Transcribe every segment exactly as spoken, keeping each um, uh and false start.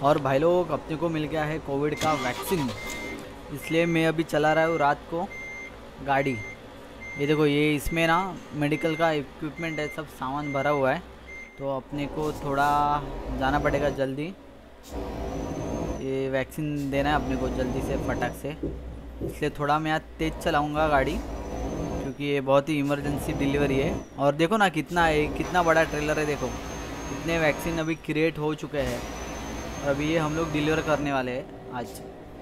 और भाई लोग अपने को मिल गया है कोविड का वैक्सीन, इसलिए मैं अभी चला रहा हूँ रात को गाड़ी। ये देखो, ये इसमें ना मेडिकल का इक्विपमेंट है, सब सामान भरा हुआ है, तो अपने को थोड़ा जाना पड़ेगा जल्दी। ये वैक्सीन देना है अपने को जल्दी से फटाक से, इसलिए थोड़ा मैं आज तेज़ चलाऊँगा गाड़ी, क्योंकि ये बहुत ही इमरजेंसी डिलीवरी है। और देखो ना कितना है, कितना बड़ा ट्रेलर है, देखो कितने वैक्सीन अभी क्रिएट हो चुके हैं और अभी ये हम लोग डिलीवर करने वाले हैं आज।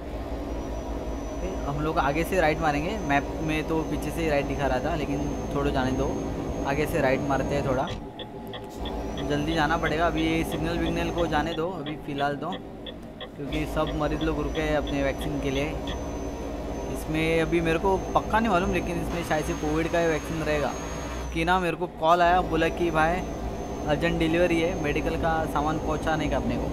हम लोग आगे से राइट मारेंगे, मैप में तो पीछे से ही राइट दिखा रहा था, लेकिन थोड़ा जाने दो, आगे से राइट मारते हैं। थोड़ा जल्दी जाना पड़ेगा, अभी सिग्नल विग्नल को जाने दो अभी फ़िलहाल तो, क्योंकि सब मरीज़ लोग रुके हैं अपने वैक्सीन के लिए। इसमें अभी मेरे को पक्का नहीं मालूम, लेकिन इसमें शायद से कोविड का वैक्सीन रहेगा कि ना। मेरे को कॉल आया, बोला कि भाई अर्जेंट डिलीवरी है, मेडिकल का सामान पहुंचाने का अपने को।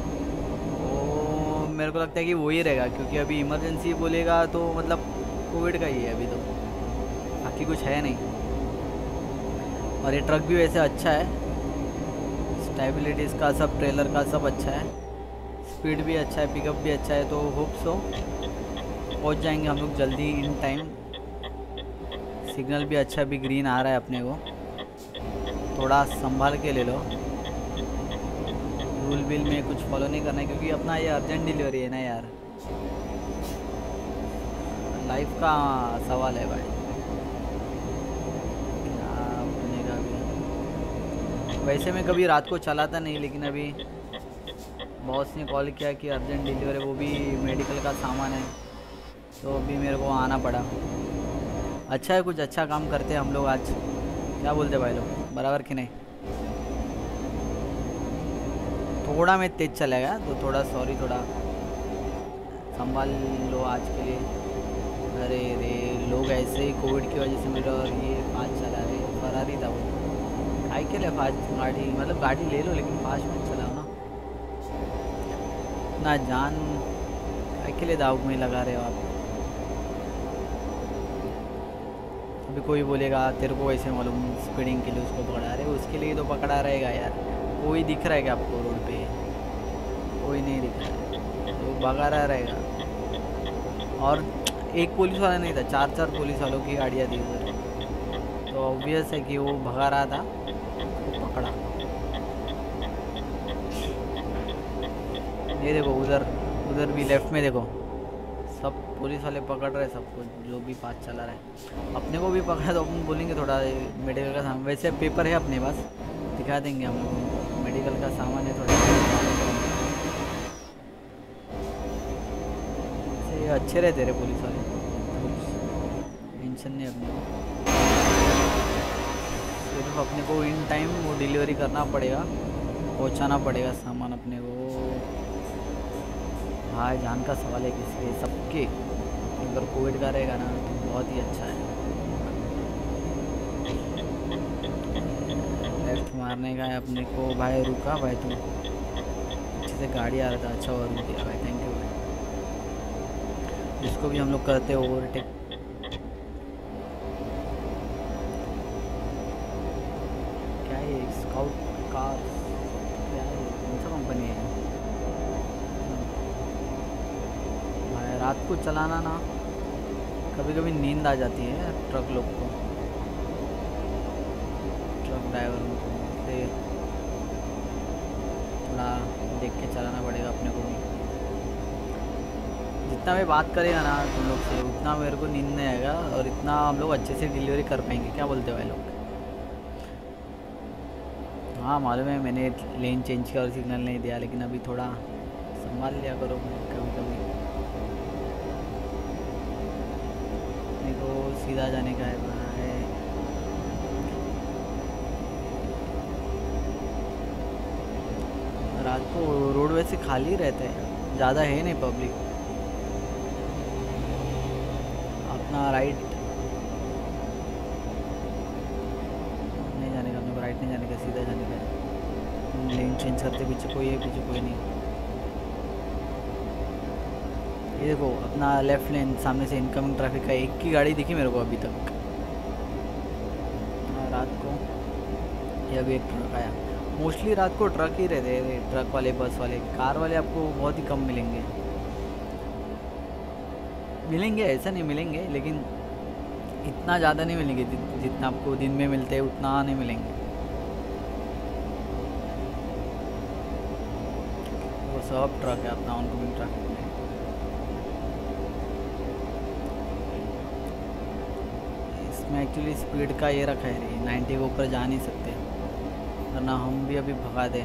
तो मेरे को लगता है कि वही रहेगा, क्योंकि अभी इमरजेंसी बोलेगा तो मतलब कोविड का ही है अभी तो, बाकी कुछ है नहीं। और ये ट्रक भी वैसे अच्छा है, स्टेबिलिटी इसका सब, ट्रेलर का सब अच्छा है, स्पीड भी अच्छा है, पिकअप भी अच्छा है, तो होप सो पहुंच जाएंगे हम लोग जल्दी इन टाइम। सिग्नल भी अच्छा, भी ग्रीन आ रहा है अपने को, थोड़ा संभाल के ले लो। रूल बिल में कुछ फॉलो नहीं करना है, क्योंकि अपना ये अर्जेंट डिलीवरी है ना यार, लाइफ का सवाल है भाई। क्या बनेगा अभी। वैसे मैं कभी रात को चलाता नहीं, लेकिन अभी बॉस ने कॉल किया कि अर्जेंट डिलीवरी, वो भी मेडिकल का सामान है, तो अभी मेरे को आना पड़ा। अच्छा है, कुछ अच्छा काम करते हैं हम लोग आज, क्या बोलते भाई लोग, बराबर कि नहीं। थोड़ा मैं तेज़ चलेगा तो थोड़ा सॉरी, थोड़ा संभाल लो आज के लिए। अरे रे, लोग ऐसे ही कोविड की वजह से मेरा और ये फास्ट चला रहे, फरारी था वो। आई के लिए फास्ट गाड़ी, मतलब गाड़ी ले लो लेकिन फास्ट मत चलाओ ना, ना जान आई के लिए दाव में लगा रहे हो आप। अभी कोई बोलेगा तेरे को वैसे मालूम स्पीडिंग के लिए उसको पकड़ा रहे, उसके लिए तो पकड़ा रहेगा यार। कोई दिख रहा है क्या आपको रोड पे? कोई नहीं दिख रहा है, तो भगा रहा रहेगा। और एक पुलिस वाला नहीं था, चार चार पुलिस वालों की गाड़ियाँ थी उधर, तो ऑब्वियस है कि वो भगा रहा था, वो पकड़ा। ये देखो उधर, उधर भी लेफ्ट में देखो, सब पुलिस वाले पकड़ रहे सबको जो भी पास चला रहा है। अपने को भी पकड़ा तो अपन बोलेंगे थोड़ा मेडिकल का सामान, वैसे पेपर है अपने पास, दिखा देंगे हम लोग को, मेडिकल का सामान है थोड़ा। ये अच्छे रहते रहे पुलिस वाले, टेंशन नहीं अपने को। सिर्फ अपने को इन टाइम वो डिलीवरी करना पड़ेगा, पहुंचाना पड़ेगा सामान अपने को। हाँ, जान का सवाल है किसी सबके, अगर कोविड का रहेगा ना तो बहुत ही अच्छा है। लेफ्ट मारने का है अपने को भाई। रुका भाई, तुम अच्छे से गाड़ी आ रहा था, अच्छा और रुक दिया भाई, थैंक यू भाई। इसको भी हम लोग करते हैं ओवरटेक। क्या है स्काउट कार, क्या है, कौन सा कंपनी है भाई? रात को चलाना ना कभी कभी नींद आ जाती है ट्रक लोग को, ट्रक ड्राइवर को, इसलिए थोड़ा देख के चलाना पड़ेगा अपने को भी। जितना मैं बात करेगा ना तुम लोग से, उतना मेरे को नींद नहीं आएगा और इतना हम लोग अच्छे से डिलीवरी कर पाएंगे। क्या बोलते हो भाई लोग? हाँ मालूम है, मैंने लेन चेंज किया और सिग्नल नहीं दिया, लेकिन अभी थोड़ा संभाल लिया करो कभी कभी। मेरे को सीधा जाने का है। रात को रोड वैसे खाली रहता है, ज़्यादा है नहीं पब्लिक। अपना राइट नहीं जाने का, अपने को राइट नहीं जाने का, सीधा जाने का। लेन चेंज करते, पीछे कोई है, पीछे कोई नहीं। ये देखो अपना लेफ्ट लेन, सामने से इनकमिंग ट्रैफिक का एक की गाड़ी दिखी मेरे को अभी तक रात को। ये अभी एक ट्रक आया, मोस्टली रात को ट्रक ही रहते हैं, ट्रक वाले, बस वाले, कार वाले आपको बहुत ही कम मिलेंगे। मिलेंगे ऐसा नहीं मिलेंगे, लेकिन इतना ज़्यादा नहीं मिलेंगे, जितना आपको दिन में मिलते हैं उतना नहीं मिलेंगे। वो सब ट्रक है अपना, ऑनकमिंग ट्रक। इसमें एक्चुअली स्पीड का ये रखा है, नाइन्टी के ऊपर जा नहीं सकते, वरना हम भी अभी भगा दें।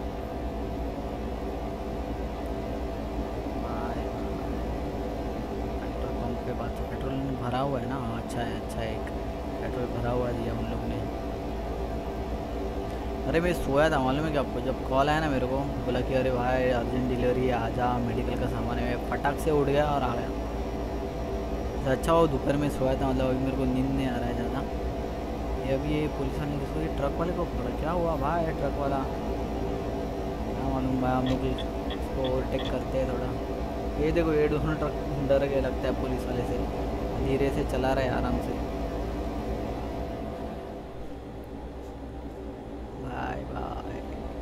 पेट्रोल पंप पे बात, तो पेट्रोल भरा हुआ है ना? अच्छा है, अच्छा है, एक पेट्रोल भरा हुआ दिया उन लोग ने। अरे मैं सोया था, मालूम है कि आपको, जब कॉल आया ना मेरे को, बोला कि अरे भाई अर्जेंट डिलीवरी है, आजा, मेडिकल का सामान है, मैं फटाक से उठ गया और आ गया। अच्छा वो दोपहर में सोया था, मतलब अभी मेरे को नींद नहीं आ रहा है ज़्यादा। ये अभी ये पुलिस वाले किसको, ये ट्रक वाले को पकड़ा, क्या हुआ भाई? ट्रक वाला क्या मालूम भाई, हम लोग इसको ओवरटेक करते हैं थोड़ा। ये देखो, ये दोनों ट्रक डर गए लगता है पुलिस वाले से, धीरे से चला रहे आराम से। Bye bye.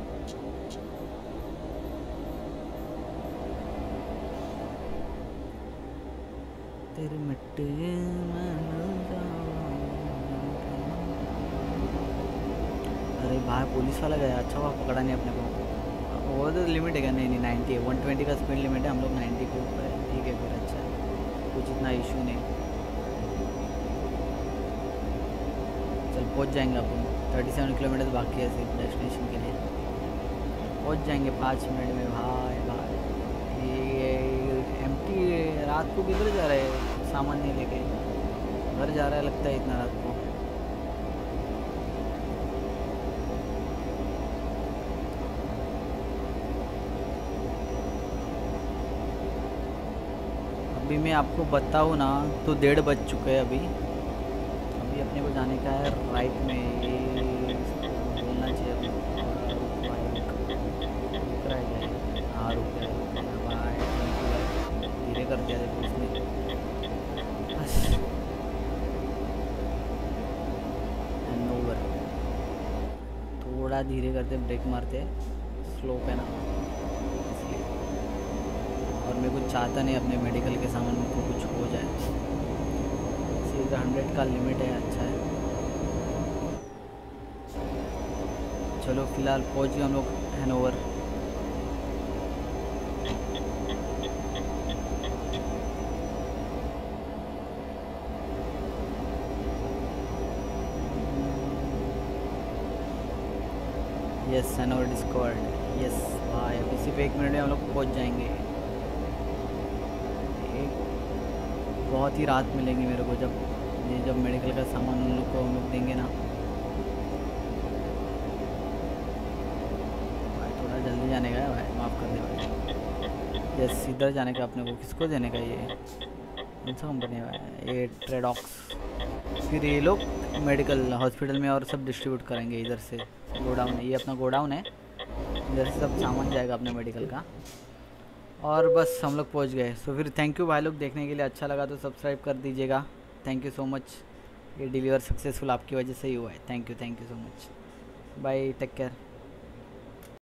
तेरी मिट्टी अरे भाई पुलिस वाला गया, अच्छा हुआ पकड़ा नहीं अपने को। वो तो लिमिट है क्या? नहीं नहीं, नाइन्टी है, वन ट्वेंटी का स्पीड लिमिट है, हम लोग नाइन्टी के ऊपर है। ठीक है फिर, अच्छा है, कुछ इतना इशू नहीं। चल पहुंच जाएंगे अपन, थर्टी सेवन किलोमीटर बाकी है सिर्फ डेस्टिनेशन के लिए, पहुंच जाएंगे पाँच मिनट में। भाई भाई ये एम्प्टी रात को किधर जा रहे हैं? सामान नहीं लेके घर जा रहा है लगता है इतना रात को। अभी मैं आपको बताऊँ ना तो डेढ़ बज चुके हैं अभी। अभी अपने को जाने का है राइट में, ये बोलना चाहिए अपने रुक रहा है क्या? हाँ रुक रहा है, धीरे कर दिया देखो उसने। हैंडओवर थोड़ा धीरे करते, ब्रेक मारते, स्लो पे ना, इसलिए। और मैं कुछ चाहता नहीं अपने मेडिकल के सामान को कुछ हो जाए, सीधा हंड्रेड का लिमिट है। अच्छा है, चलो फिलहाल पहुंच गए हम लोग Hanover. Yes, Hanover discovered. Yes भाई, अभी सिर्फ एक मिनट में हम लोग पहुंच जाएंगे। एक बहुत ही रात मिलेगी मेरे को, जब ये जब मेडिकल का सामान उन लोग को हम लोग देंगे ना। भाई थोड़ा जल्दी जाने का है भाई, माफ़ कर दे भाई। यस, इधर जाने का अपने को। किसको देने का? ये कौन सा कंपनी है भाई? ये ट्रेडॉक्स। फिर ये लोग मेडिकल हॉस्पिटल में और सब डिस्ट्रीब्यूट करेंगे इधर से। गोडाउन है ये, अपना गोडाउन है, इधर से सब सामान जाएगा अपने मेडिकल का। और बस हम लोग पहुंच गए। सो फिर थैंक यू भाई लोग देखने के लिए। अच्छा लगा तो सब्सक्राइब कर दीजिएगा। थैंक यू सो मच, ये डिलीवर सक्सेसफुल आपकी वजह से ही हुआ है। Thank you, thank you so much. Bye, take care.